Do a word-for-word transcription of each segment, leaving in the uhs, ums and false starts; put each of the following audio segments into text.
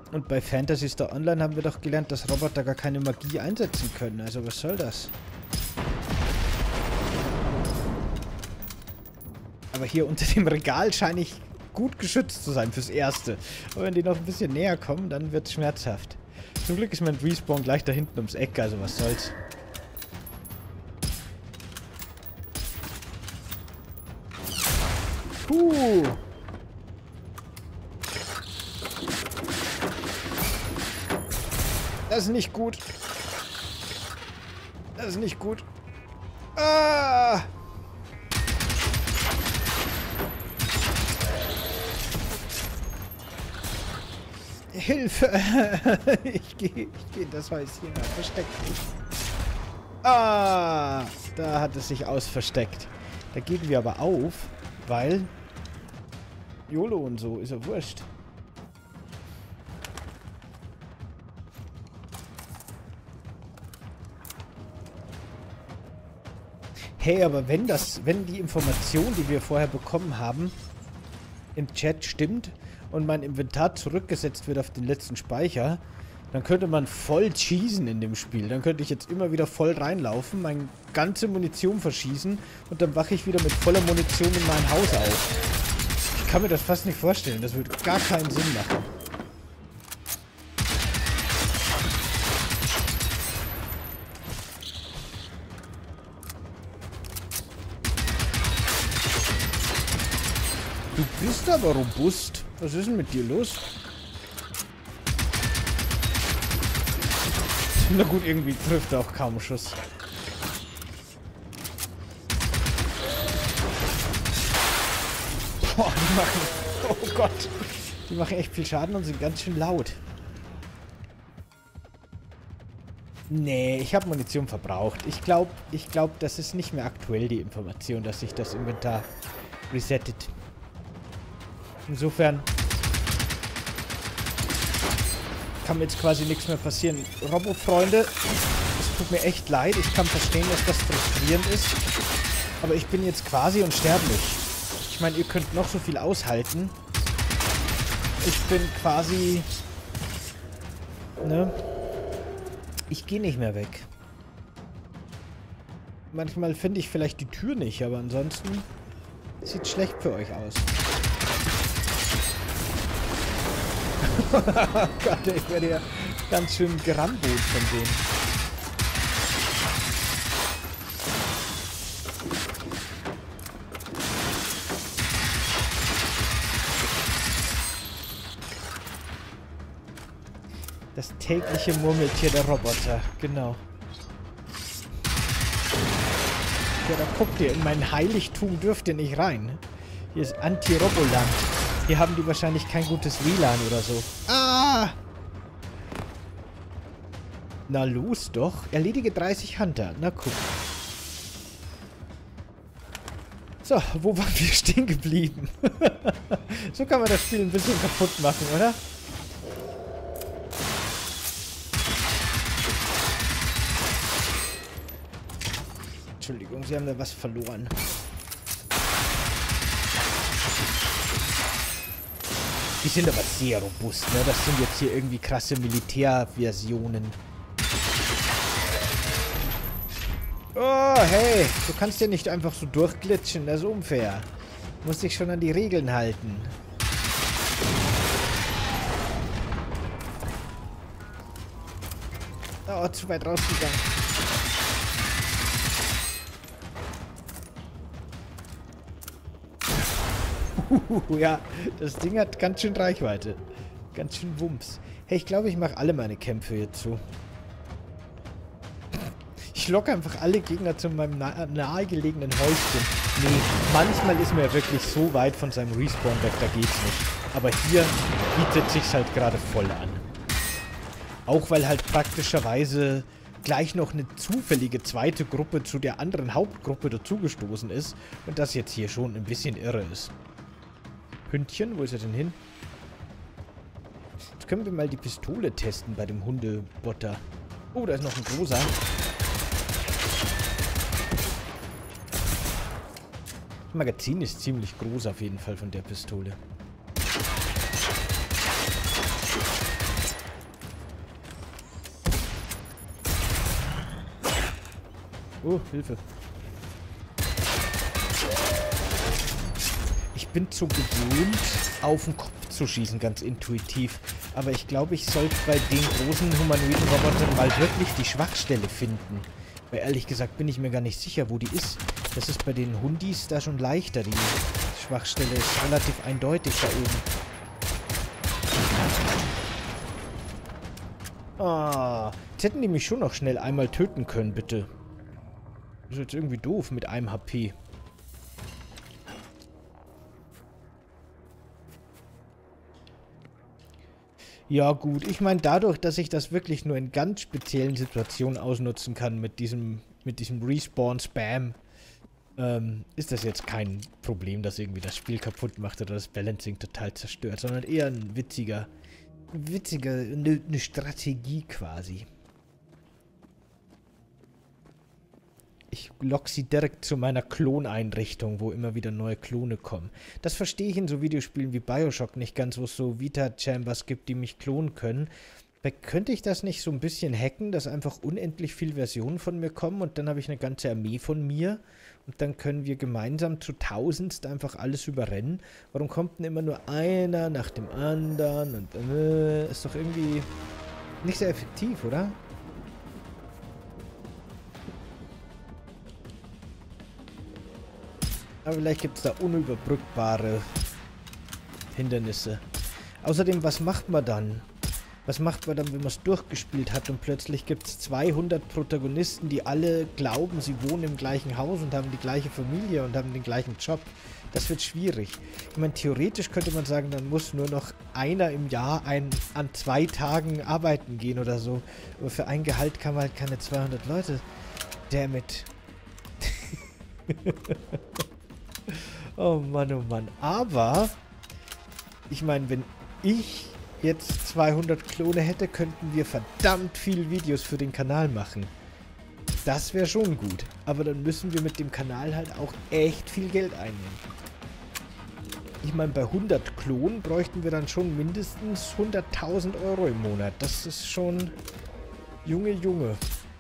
Und bei Phantasy Star Online haben wir doch gelernt, dass Roboter gar keine Magie einsetzen können. Also was soll das? Aber hier unter dem Regal scheine ich gut geschützt zu sein fürs Erste. Aber wenn die noch ein bisschen näher kommen, dann wird es schmerzhaft. Zum Glück ist mein Respawn gleich da hinten ums Eck, also was soll's. Puh. Das ist nicht gut. Das ist nicht gut. Ah! Hilfe! Ich gehe, ich gehe in das Häuschen. Versteckt mich. Ah! Da hat es sich ausversteckt. Da gehen wir aber auf, weil YOLO und so, ist ja wurscht. Hey, aber wenn das, wenn die Information, die wir vorher bekommen haben, im Chat stimmt und mein Inventar zurückgesetzt wird auf den letzten Speicher, dann könnte man voll cheesen in dem Spiel. Dann könnte ich jetzt immer wieder voll reinlaufen, meine ganze Munition verschießen und dann wache ich wieder mit voller Munition in mein Haus auf. Ich kann mir das fast nicht vorstellen. Das würde gar keinen Sinn machen. Du bist aber robust. Was ist denn mit dir los? Na gut, irgendwie trifft er auch kaum einen Schuss. Boah, die machen... Oh Gott. Die machen echt viel Schaden und sind ganz schön laut. Nee, ich habe Munition verbraucht. Ich glaube, ich glaube, das ist nicht mehr aktuell, die Information, dass sich das Inventar resettet. Insofern kann mir jetzt quasi nichts mehr passieren. Robo-Freunde, es tut mir echt leid. Ich kann verstehen, dass das frustrierend ist. Aber ich bin jetzt quasi unsterblich. Ich meine, ihr könnt noch so viel aushalten. Ich bin quasi... Ne? Ich gehe nicht mehr weg. Manchmal finde ich vielleicht die Tür nicht, aber ansonsten sieht schlecht für euch aus. Oh Gott, ich werde ja ganz schön gerambelt von denen. Das tägliche Murmeltier der Roboter, genau. Ja, da guckt ihr, in mein Heiligtum dürft ihr nicht rein. Hier ist Anti-Roboland. Hier haben die wahrscheinlich kein gutes W L A N oder so. Ah! Na los doch. Erledige dreißig Hunter. Na guck. So, wo waren wir stehen geblieben? So kann man das Spiel ein bisschen kaputt machen, oder? Entschuldigung, sie haben da was verloren. Die sind aber sehr robust, ne? Das sind jetzt hier irgendwie krasse Militärversionen. Oh, hey! Du kannst ja nicht einfach so durchglitschen, das ist unfair. Du musst dich schon an die Regeln halten. Oh, zu weit rausgegangen. Uh, ja, das Ding hat ganz schön Reichweite. Ganz schön Wumms. Hey, ich glaube, ich mache alle meine Kämpfe hier zu. Ich locke einfach alle Gegner zu meinem nah nahegelegenen Häuschen. Nee, manchmal ist mir wirklich so weit von seinem Respawn weg, da geht's nicht. Aber hier bietet sich's halt gerade voll an. Auch weil halt praktischerweise gleich noch eine zufällige zweite Gruppe zu der anderen Hauptgruppe dazugestoßen ist. Und das jetzt hier schon ein bisschen irre ist. Hündchen, wo ist er denn hin? Jetzt können wir mal die Pistole testen bei dem Hundebotter. Oh, da ist noch ein großer. Das Magazin ist ziemlich groß auf jeden Fall von der Pistole. Oh, Hilfe. Ich bin zu gewöhnt, auf den Kopf zu schießen, ganz intuitiv. Aber ich glaube, ich sollte bei den großen humanoiden Robotern mal wirklich die Schwachstelle finden. Weil ehrlich gesagt bin ich mir gar nicht sicher, wo die ist. Das ist bei den Hundis da schon leichter. Die Schwachstelle ist relativ eindeutig da oben. Ah, jetzt hätten die mich schon noch schnell einmal töten können, bitte. Das ist jetzt irgendwie doof mit einem H P. Ja gut, ich meine dadurch, dass ich das wirklich nur in ganz speziellen Situationen ausnutzen kann mit diesem, mit diesem Respawn-Spam, ähm, ist das jetzt kein Problem, das irgendwie das Spiel kaputt macht oder das Balancing total zerstört, sondern eher ein witziger, witziger, eine ne Strategie quasi. Ich lock sie direkt zu meiner Kloneinrichtung, wo immer wieder neue Klone kommen. Das verstehe ich in so Videospielen wie Bioshock nicht ganz, wo es so Vita-Chambers gibt, die mich klonen können. Aber könnte ich das nicht so ein bisschen hacken, dass einfach unendlich viele Versionen von mir kommen und dann habe ich eine ganze Armee von mir und dann können wir gemeinsam zu tausendst einfach alles überrennen? Warum kommt denn immer nur einer nach dem anderen? Und äh, ist doch irgendwie nicht sehr effektiv, oder? Aber vielleicht gibt es da unüberbrückbare Hindernisse. Außerdem, was macht man dann? Was macht man dann, wenn man es durchgespielt hat und plötzlich gibt es zweihundert Protagonisten, die alle glauben, sie wohnen im gleichen Haus und haben die gleiche Familie und haben den gleichen Job? Das wird schwierig. Ich meine, theoretisch könnte man sagen, dann muss nur noch einer im Jahr ein, an zwei Tagen arbeiten gehen oder so. Aber für ein Gehalt kann man halt keine zweihundert Leute. Damn it. Oh Mann, oh Mann. Aber, ich meine, wenn ich jetzt zweihundert Klone hätte, könnten wir verdammt viele Videos für den Kanal machen. Das wäre schon gut. Aber dann müssen wir mit dem Kanal halt auch echt viel Geld einnehmen. Ich meine, bei hundert Klonen bräuchten wir dann schon mindestens hunderttausend Euro im Monat. Das ist schon... Junge, Junge.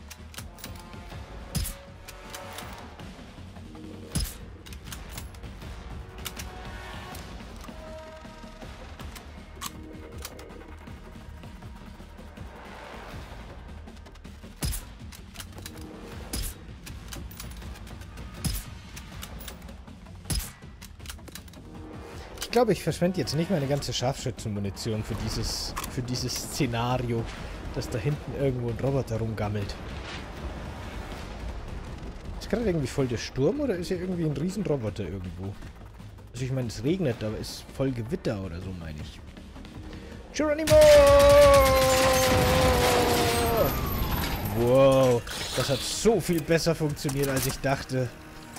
Ich glaube, ich verschwende jetzt nicht meine ganze Scharfschützenmunition für dieses, für dieses Szenario, dass da hinten irgendwo ein Roboter rumgammelt. Ist gerade irgendwie voll der Sturm oder ist hier irgendwie ein Riesenroboter irgendwo? Also ich meine, es regnet, aber ist voll Gewitter oder so, meine ich. Geronimo! Wow, das hat so viel besser funktioniert, als ich dachte.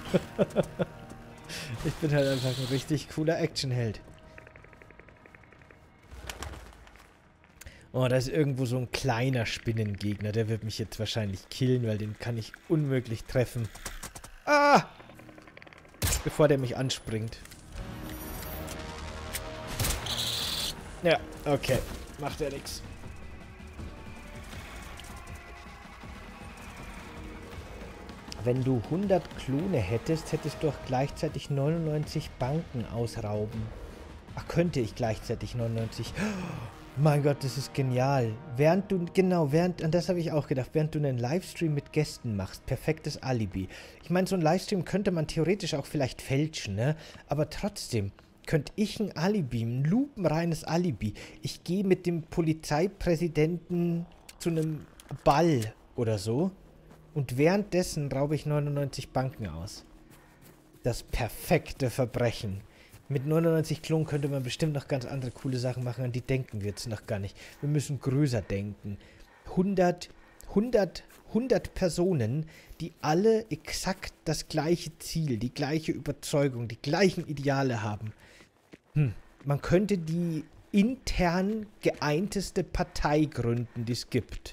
Ich bin halt einfach ein richtig cooler Actionheld. Oh, da ist irgendwo so ein kleiner Spinnengegner. Der wird mich jetzt wahrscheinlich killen, weil den kann ich unmöglich treffen. Ah! Bevor der mich anspringt. Ja, okay. Macht ja nichts. Wenn du hundert Klone hättest, hättest du auch gleichzeitig neunundneunzig Banken ausrauben. Ach, könnte ich gleichzeitig neunundneunzig... Oh, mein Gott, das ist genial. Während du, genau, während, an das habe ich auch gedacht, während du einen Livestream mit Gästen machst, perfektes Alibi. Ich meine, so ein Livestream könnte man theoretisch auch vielleicht fälschen, ne? Aber trotzdem könnte ich ein Alibi, ein lupenreines Alibi. Ich gehe mit dem Polizeipräsidenten zu einem Ball oder so. Und währenddessen raube ich neunundneunzig Banken aus. Das perfekte Verbrechen. Mit neunundneunzig Klonen könnte man bestimmt noch ganz andere coole Sachen machen, an die denken wir jetzt noch gar nicht. Wir müssen größer denken. hundert, hundert, hundert Personen, die alle exakt das gleiche Ziel, die gleiche Überzeugung, die gleichen Ideale haben. Hm. Man könnte die intern geeinteste Partei gründen, die es gibt.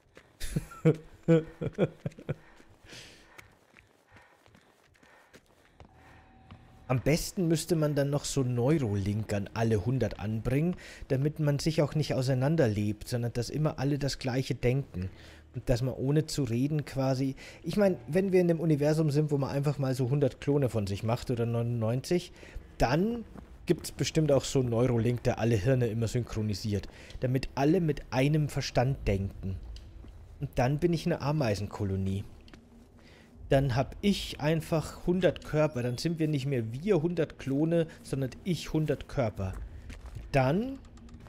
Am besten müsste man dann noch so Neurolink an alle hundert anbringen, damit man sich auch nicht auseinanderlebt, sondern dass immer alle das Gleiche denken. Dass man ohne zu reden quasi... Ich meine, wenn wir in einem Universum sind, wo man einfach mal so hundert Klone von sich macht oder neunundneunzig, dann gibt es bestimmt auch so einen Neurolink, der alle Hirne immer synchronisiert. Damit alle mit einem Verstand denken. Und dann bin ich eine Ameisenkolonie. Dann habe ich einfach hundert Körper. Dann sind wir nicht mehr wir hundert Klone, sondern ich hundert Körper. Dann...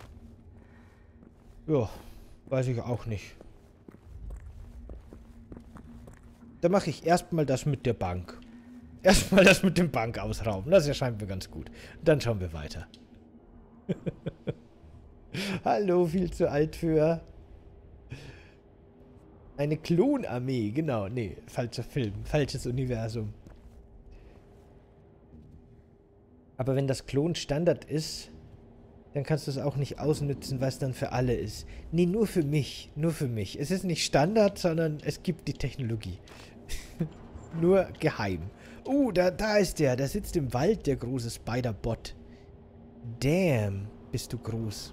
Ja, weiß ich auch nicht. Dann mache ich erstmal das mit der Bank. Erstmal das mit dem Bank ausrauben. Das erscheint mir ganz gut. Dann schauen wir weiter. Hallo, viel zu alt für... Eine Klonarmee, genau. Nee, falscher Film. Falsches Universum. Aber wenn das Klon Standard ist, dann kannst du es auch nicht ausnutzen, was dann für alle ist. Nee, nur für mich. Nur für mich. Es ist nicht Standard, sondern es gibt die Technologie. Nur geheim. Oh, da, da ist der. Da sitzt im Wald der große Spider-Bot. Damn, bist du groß.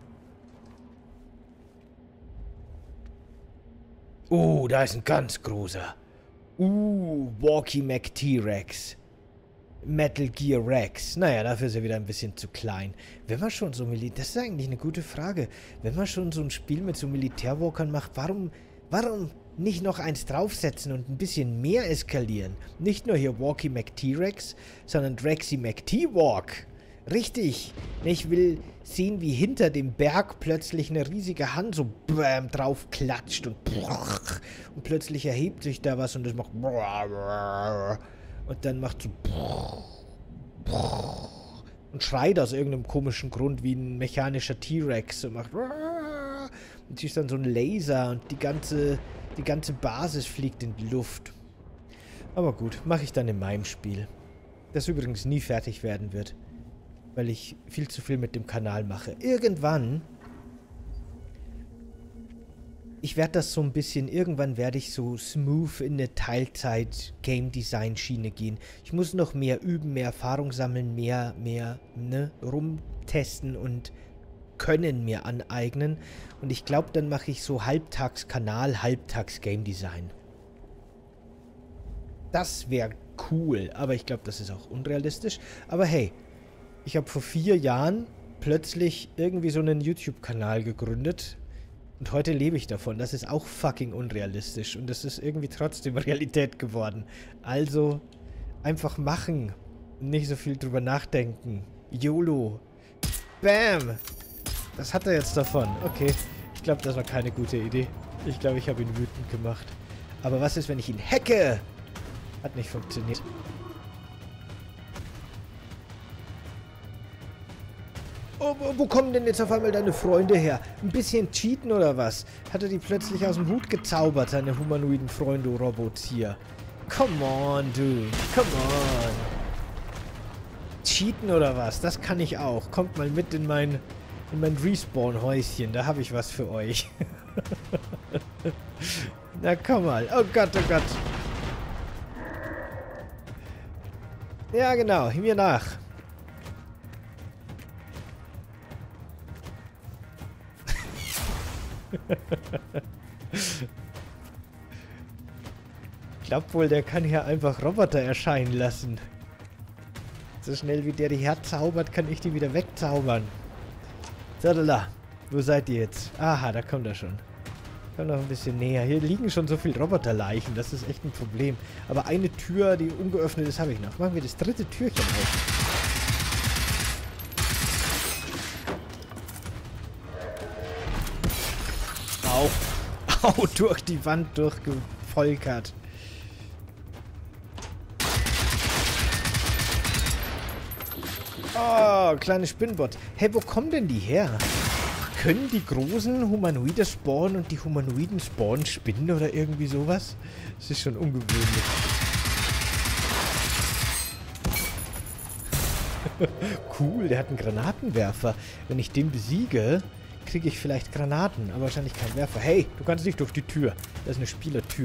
Oh, da ist ein ganz großer. Uh, Walkie McT-Rex. Metal Gear Rex. Naja, dafür ist er wieder ein bisschen zu klein. Wenn man schon so Militär... Das ist eigentlich eine gute Frage. Wenn man schon so ein Spiel mit so Militärwalkern macht, warum... Warum nicht noch eins draufsetzen und ein bisschen mehr eskalieren? Nicht nur hier Walkie McT-Rex, sondern Drexy McT-Walk. Richtig. Ich will sehen, wie hinter dem Berg plötzlich eine riesige Hand so bäm, drauf klatscht und, und plötzlich erhebt sich da was und das macht und dann macht so und schreit aus irgendeinem komischen Grund wie ein mechanischer T-Rex und macht und ist dann so ein Laser und die ganze die ganze Basis fliegt in die Luft. Aber gut, mache ich dann in meinem Spiel. Das übrigens nie fertig werden wird. Weil ich viel zu viel mit dem Kanal mache. Irgendwann... Ich werde das so ein bisschen... Irgendwann werde ich so smooth in eine Teilzeit-Game-Design-Schiene gehen. Ich muss noch mehr üben, mehr Erfahrung sammeln, mehr, mehr, ne, rumtesten und Können mir aneignen. Und ich glaube, dann mache ich so Halbtags-Kanal, Halbtags-Game-Design. Das wäre cool. Aber ich glaube, das ist auch unrealistisch. Aber hey... Ich habe vor vier Jahren plötzlich irgendwie so einen YouTube-Kanal gegründet. Und heute lebe ich davon. Das ist auch fucking unrealistisch. Und das ist irgendwie trotzdem Realität geworden. Also einfach machen. Nicht so viel drüber nachdenken. YOLO. Bam. Was hat er jetzt davon? Okay. Ich glaube, das war keine gute Idee. Ich glaube, ich habe ihn wütend gemacht. Aber was ist, wenn ich ihn hacke? Hat nicht funktioniert. Oh, wo kommen denn jetzt auf einmal deine Freunde her? Ein bisschen cheaten oder was? Hat er die plötzlich aus dem Hut gezaubert, seine humanoiden Freunde-Robots hier? Come on, dude. Come on. Cheaten oder was? Das kann ich auch. Kommt mal mit in mein, in mein Respawn-Häuschen. Da habe ich was für euch. Na, komm mal. Oh Gott, oh Gott. Ja, genau. Mir nach. Ich glaube wohl, der kann hier einfach Roboter erscheinen lassen. So schnell wie der die herzaubert, kann ich die wieder wegzaubern. Zadala, wo seid ihr jetzt? Aha, da kommt er schon. Komm noch ein bisschen näher. Hier liegen schon so viele Roboterleichen, das ist echt ein Problem. Aber eine Tür, die ungeöffnet ist, habe ich noch. Machen wir das dritte Türchen auf. Au, durch die Wand durchgefolgert. Oh, kleine Spinnbot. Hey, wo kommen denn die her? Können die großen Humanoide spawnen und die Humanoiden spawnen Spinnen oder irgendwie sowas? Das ist schon ungewöhnlich. Cool, der hat einen Granatenwerfer. Wenn ich den besiege... kriege ich vielleicht Granaten, aber wahrscheinlich kein Werfer. Hey, du kannst nicht durch die Tür. Das ist eine Spielertür.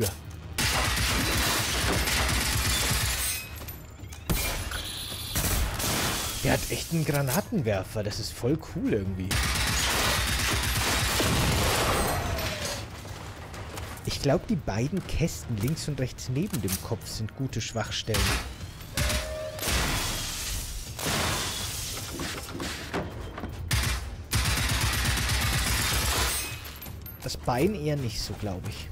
Der hat echt einen Granatenwerfer. Das ist voll cool irgendwie. glaube, die beiden Kästen links und rechts neben dem Kopf sind gute Schwachstellen. Das Bein eher nicht so, glaube ich.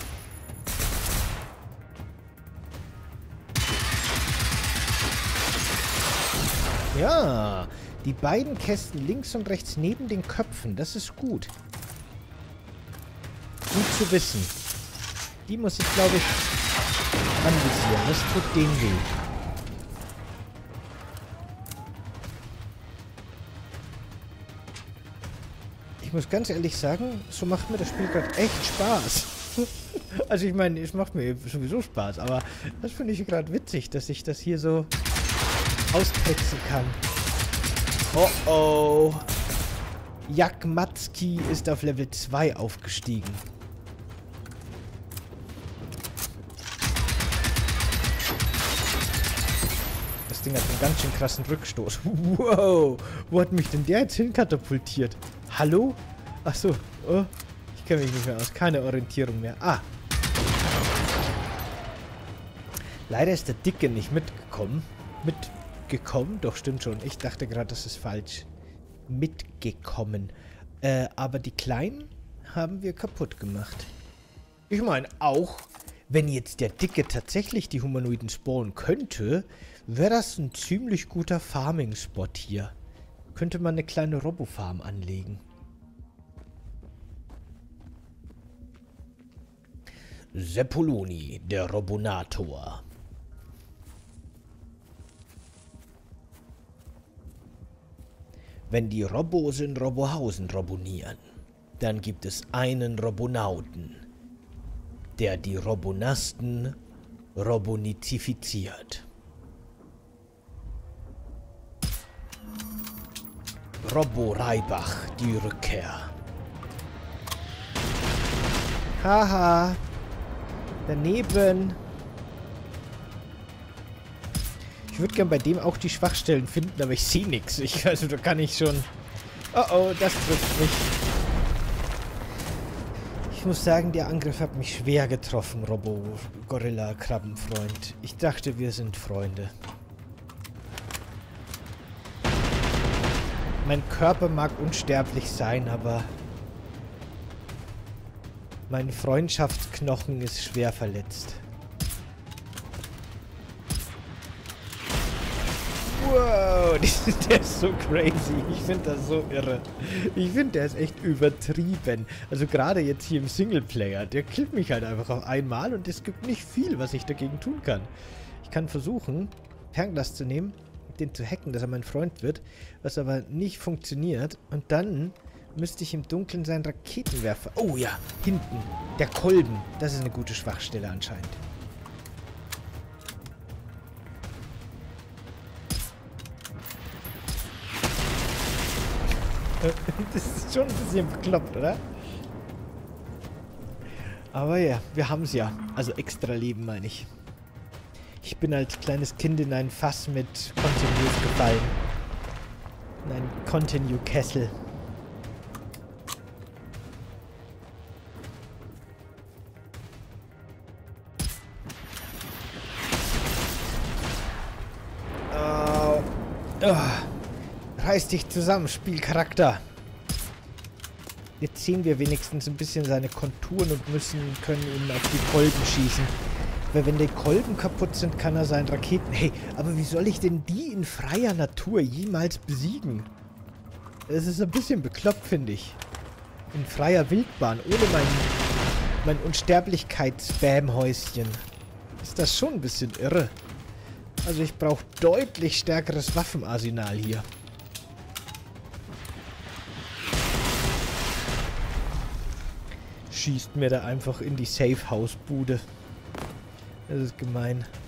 Ja, die beiden Kästen links und rechts neben den Köpfen, das ist gut. Gut zu wissen. Die muss ich, glaube ich, anvisieren. Das tut denen weh. Ich muss ganz ehrlich sagen, so macht mir das Spiel gerade echt Spaß. Also ich meine, es macht mir sowieso Spaß, aber das finde ich gerade witzig, dass ich das hier so austricksen kann. Oh oh. Jak Matzki ist auf Level zwei aufgestiegen. Das Ding hat einen ganz schön krassen Rückstoß. Wow. Wo hat mich denn der jetzt hinkatapultiert? Hallo? Achso. Oh. Ich kenne mich nicht mehr aus. Keine Orientierung mehr. Ah. Leider ist der Dicke nicht mitgekommen. Mitgekommen? Doch, stimmt schon. Ich dachte gerade, das ist falsch. Mitgekommen. Äh, aber die Kleinen haben wir kaputt gemacht. Ich meine, auch wenn jetzt der Dicke tatsächlich die Humanoiden spawnen könnte, wäre das ein ziemlich guter Farming-Spot hier. Könnte man eine kleine Robo-Farm anlegen. Seppoloni, der Robonator. Wenn die Robos in Robohausen robonieren, dann gibt es einen Robonauten, der die Robonasten robonizifiziert. Robo Reibach, die Rückkehr. Haha. Daneben. Ich würde gern bei dem auch die Schwachstellen finden, aber ich sehe nichts. Ich, also da kann ich schon... Oh oh, das trifft mich. Ich muss sagen, der Angriff hat mich schwer getroffen, Robo-Gorilla-Krabbenfreund. Ich dachte, wir sind Freunde. Mein Körper mag unsterblich sein, aber mein Freundschaftsknochen ist schwer verletzt. Wow, der ist so crazy. Ich finde das so irre. Ich finde, der ist echt übertrieben. Also gerade jetzt hier im Singleplayer, der killt mich halt einfach auf einmal und es gibt nicht viel, was ich dagegen tun kann. Ich kann versuchen, Fernglas zu nehmen, den zu hacken, dass er mein Freund wird, was aber nicht funktioniert. Und dann müsste ich im Dunkeln seinen Raketenwerfer... Oh ja, hinten. Der Kolben. Das ist eine gute Schwachstelle anscheinend. Das ist schon ein bisschen bekloppt, oder? Aber ja, wir haben es ja. Also extra Leben, meine ich. Ich bin als kleines Kind in ein Fass mit Continues gefallen. In einen Continue-Kessel. Oh. Oh. Reiß dich zusammen, Spielcharakter. Jetzt sehen wir wenigstens ein bisschen seine Konturen und müssen können ihn auf die Kolben schießen. Weil wenn die Kolben kaputt sind, kann er seinen Raketen... Hey, aber wie soll ich denn die in freier Natur jemals besiegen? Das ist ein bisschen bekloppt, finde ich. In freier Wildbahn, ohne mein, mein Unsterblichkeits-Spam-Häuschen. Ist das schon ein bisschen irre. Also ich brauche deutlich stärkeres Waffenarsenal hier. Schießt mir da einfach in die Safe-House-Bude. Das ist gemein.